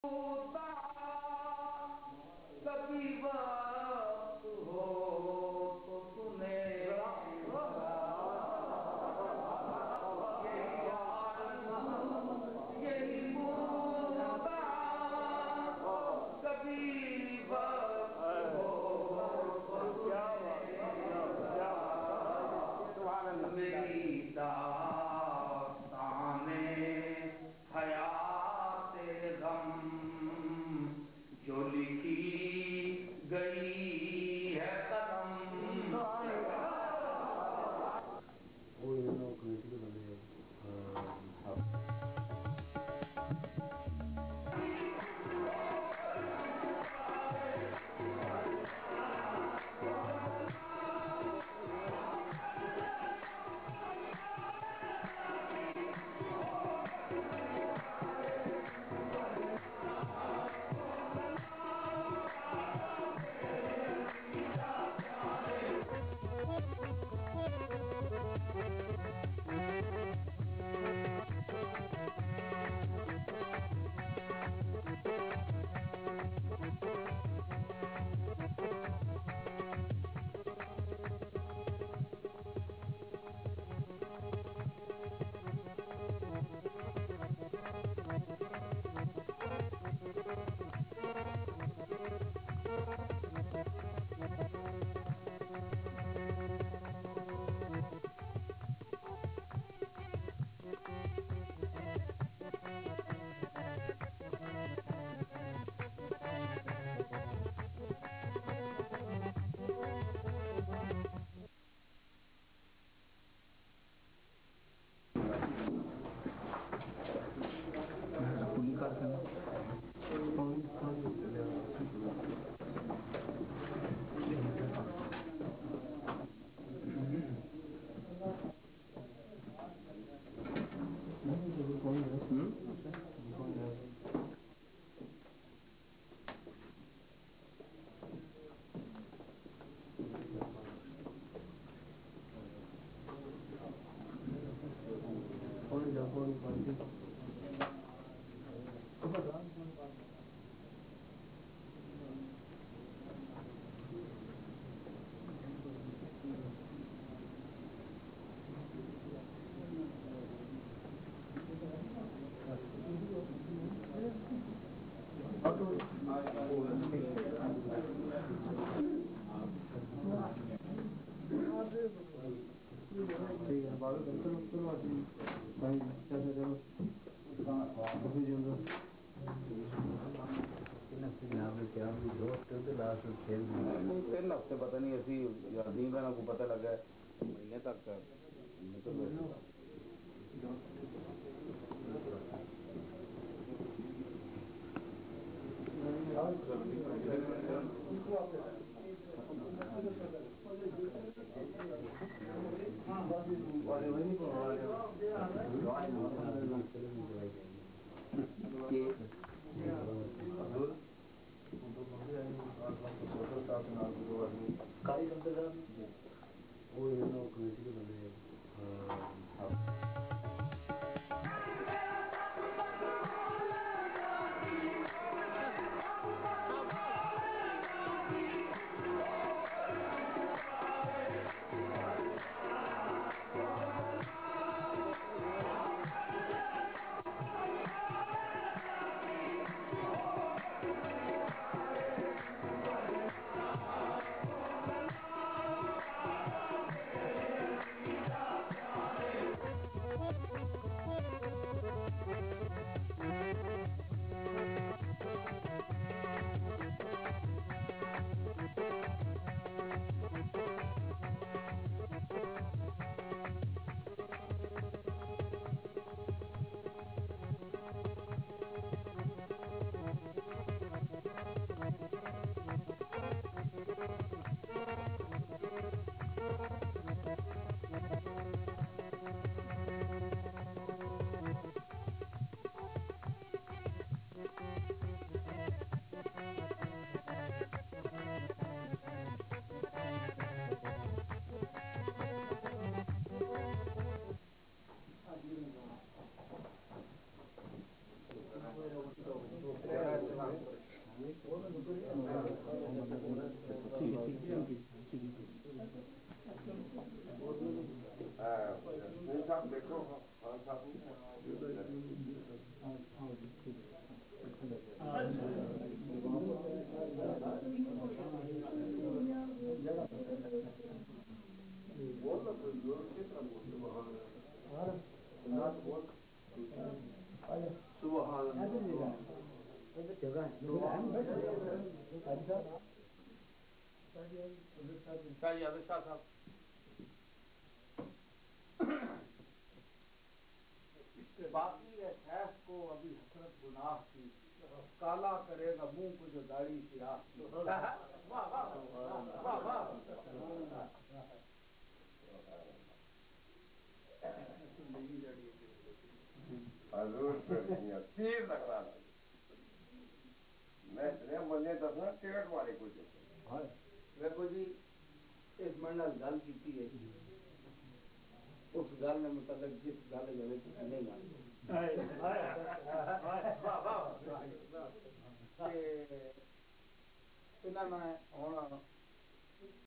कभी वक्त हो तो सुने यही मुद्दा कभी वक्त हो तो सुने मेरी दास्ताने हयाते गम जो लिखी गई है कलम वो ये लोग क्रिएटिव बने तीन हफ्ते पता नहीं असी यादी को पता लगा महीने तक नहीं साहब देखो खान साहब बोल ना कोई जोर किस तरह बोल सुभान अल्लाह बोल सुभान अल्लाह शाह यादव शाह साहब बाकी है शैख को अभी हसरत गुनाह की काला करेगा मुंह को जो दाढ़ी सियाह की वाह वाह वाह वाह हजूर तीर लगना मैं इतने बंदे दसना टिकट वाले कुछ देखो जी इस मंडल गल की है उस गल ने मतलब जिस गल गले नहीं आती इन्होंने हूँ